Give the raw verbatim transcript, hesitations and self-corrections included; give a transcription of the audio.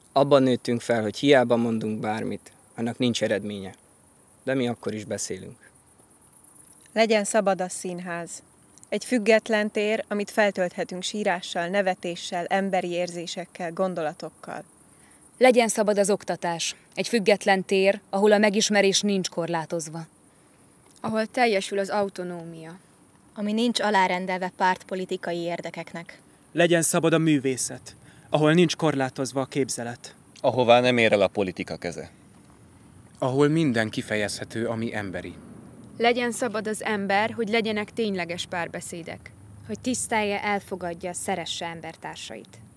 Abban nőttünk fel, hogy hiába mondunk bármit, annak nincs eredménye. De mi akkor is beszélünk. Legyen szabad a színház. Egy független tér, amit feltölthetünk sírással, nevetéssel, emberi érzésekkel, gondolatokkal. Legyen szabad az oktatás. Egy független tér, ahol a megismerés nincs korlátozva. Ahol teljesül az autonómia. Ami nincs alárendelve pártpolitikai érdekeknek. Legyen szabad a művészet, ahol nincs korlátozva a képzelet. Ahová nem ér el a politika keze. Ahol minden kifejezhető, ami emberi. Legyen szabad az ember, hogy legyenek tényleges párbeszédek. Hogy tisztelje, elfogadja, szeresse embertársait.